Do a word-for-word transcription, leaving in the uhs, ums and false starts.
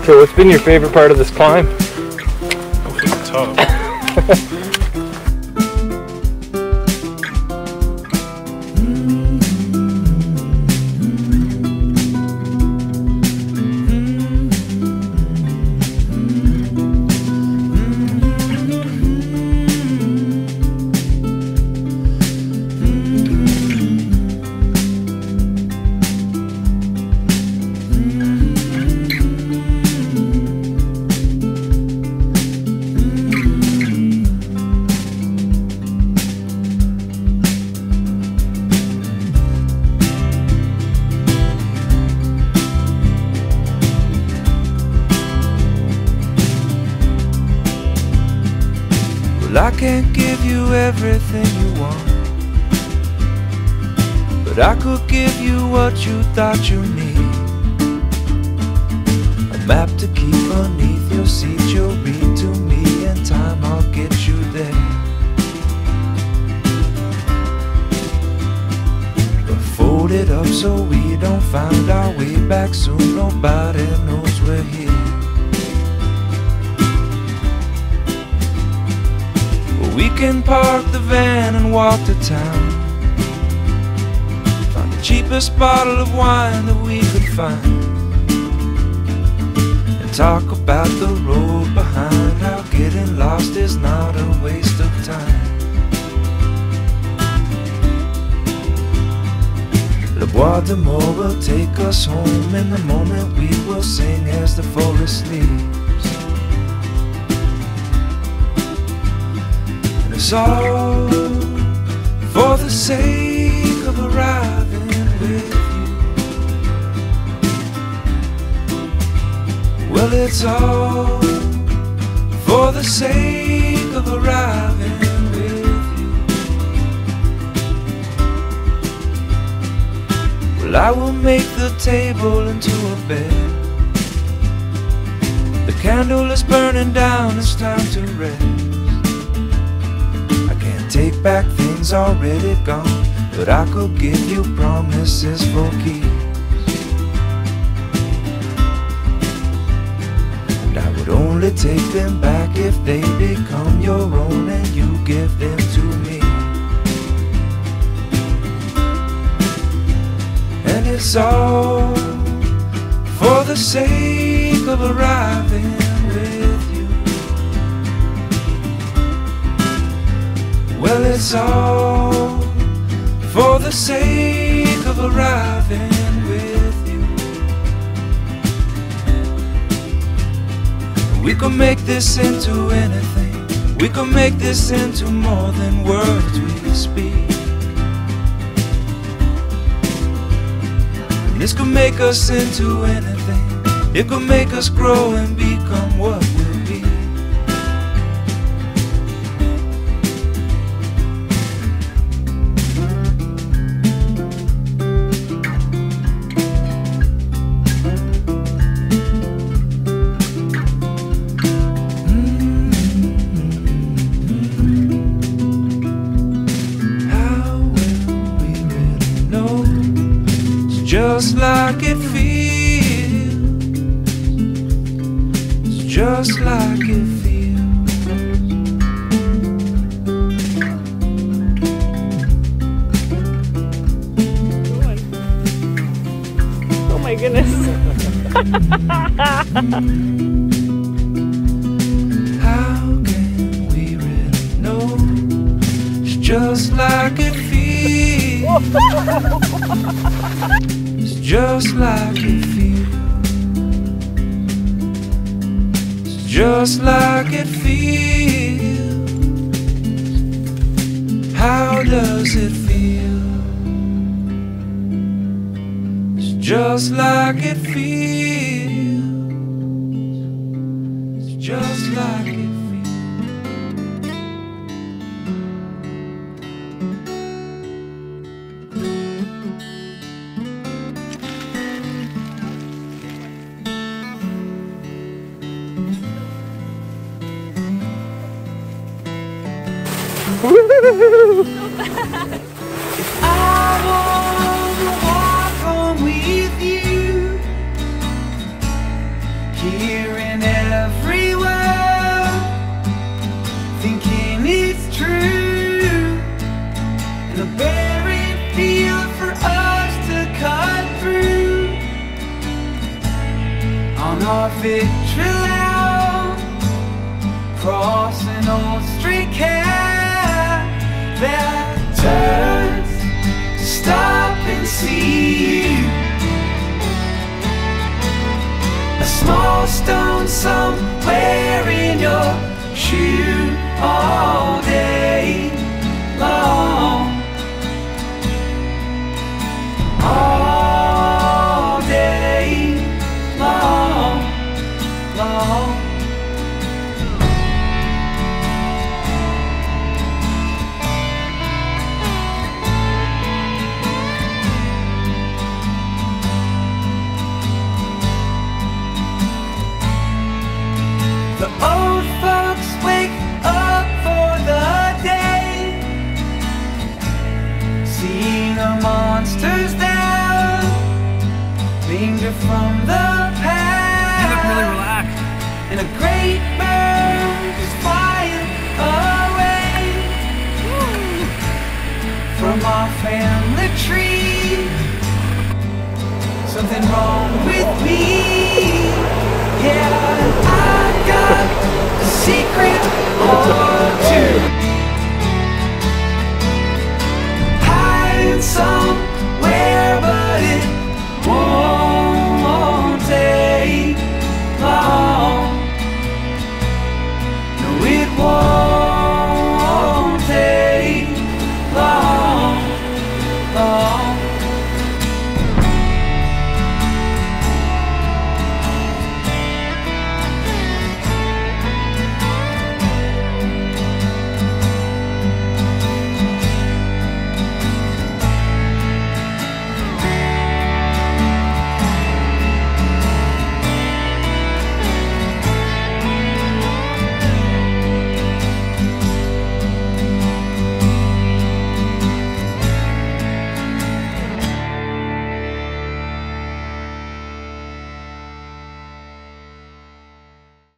So what's been your favorite part of this climb? Hopefully the top. I can't give you everything you want, but I could give you what you thought you need. A map to keep beneath your seat, you'll read to me, in time I'll get you there. But fold it up so we don't find our way back soon, nobody knows we're here. We can park the van and walk to town, find the cheapest bottle of wine that we could find, and talk about the road behind, how getting lost is not a waste of time. Le Bois de Mort will take us home, in the moment we will sing as the forest sleeps. It's all for the sake of arriving with you. Well, it's all for the sake of arriving with you. Well, I will make the table into a bed. The candle is burning down, it's time to rest. Take back things already gone, but I could give you promises for keeps. And I would only take them back if they become your own and you give them to me. And it's all for the sake of arriving with you. Well, it's all for the sake of arriving with you. We could make this into anything. We could make this into more than words we speak. And this could make us into anything. It could make us grow and become what we'll be. Just like it feels, it's just like it feels. Oh my goodness. How can we really know? It's just like it feels. Just like it feels, it's just like it feels. How does it feel? It's just like it feels, it's just like it feels. I wanna walk home with you. hearing every word, thinking it's true, and a buried field for us to cut through. On our victory lap, cross an old street cat that turns to stop and see you. A small stone somewhere in your shoe all day long. All day long, long. The old folks wake up for the day, seeing the monsters that linger from the past. You look really relaxed. And a great bird is flying away from our family tree. Something wrong with me. Yeah, I got a secret. Oh.